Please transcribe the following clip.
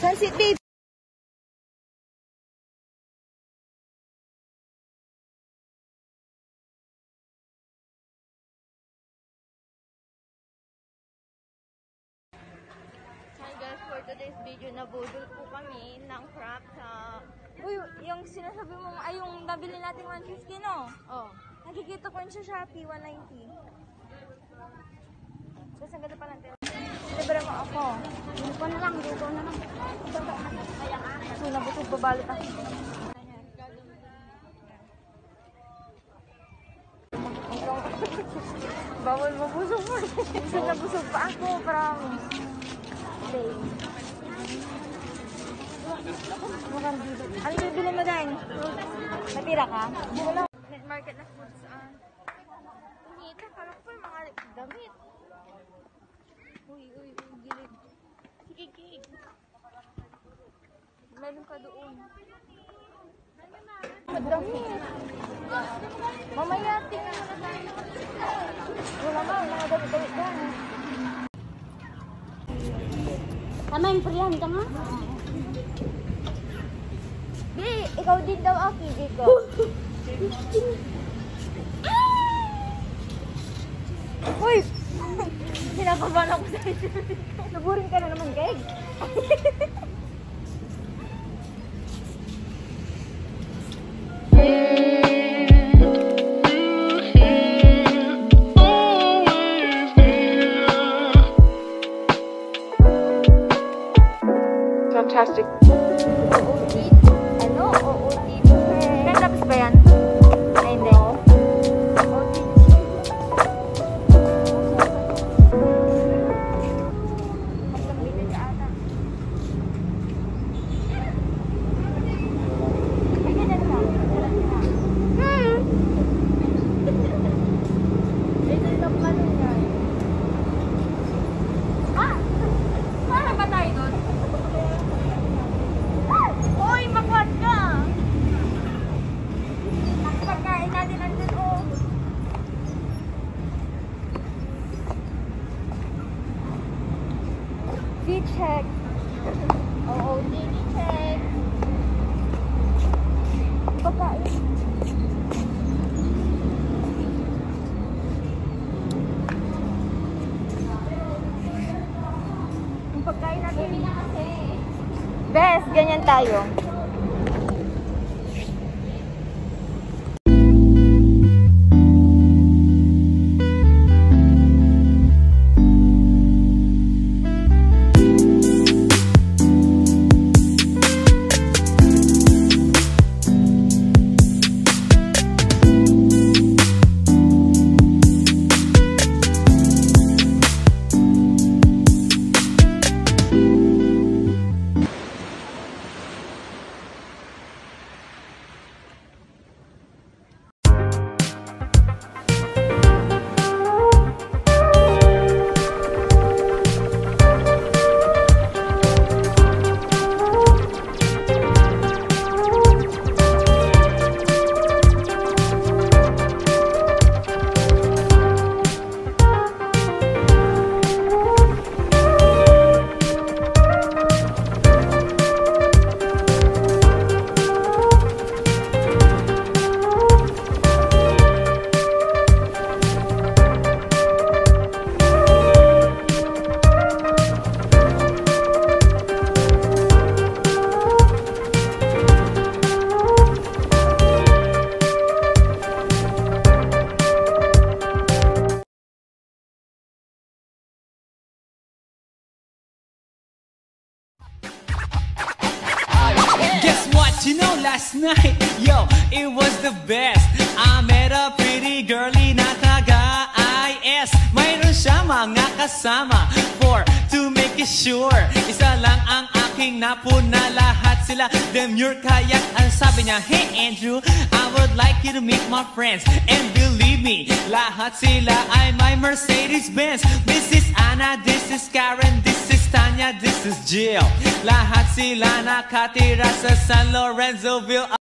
Kanan seat, babe. Hi guys, for today's video, nabudol po kami ng crop sa... Uy, yung sinasabi mo, ay yung nabili natin 150, no? Oh. Nakikita ko yun sa Shopee, 190. Tapos ang ganda pa natin. Libre mo ako. Dito na lang, dito na lang. So, nabusog babalot ako. Bawal mabusog mo. Busog na busog pa ako, promise. Ano bibili mo dahil? Natira ka? Net market na foods. Hinita, parang po yung mga damit. Uy, gilid. Sige. Meron ka doon. Madamit. Mamaya, tingnan mo na tayo. Wala nga, mga damit-damit dyan. Tama yung priyan ka nga? Bi, ikaw din daw ako, Bigo. Uy! Sinakabahan ako sa ito. Naburin ka na naman, Keg. Fantastic. OOT? Ano? OOT? May tapos ba yan? Ay, hindi. OOT. Magpapili ka ata. Ay, ganyan ka. Ito yung kapano niya. Para ba tayo doon? Uy, makwat ka! Pagkain natin nandun, oh. V-check. Oo, V-check. Pagkain. Yung pagkain natin. Bes, ganyan tayo. You know, last night, yo, it was the best. I met a pretty girlie na taga-IS. Mayroon siya mga kasama to make it sure. Isa lang ang aking napuna, lahat sila demure. Kaya ang sabi niya, hey Andrew, I would like you to meet my friends. And believe me, lahat sila ay my Mercedes-Benz. This is Anna, this is Karen, this is Tanya, this is Jill. Lahat sila nakatira sa San Lorenzoville.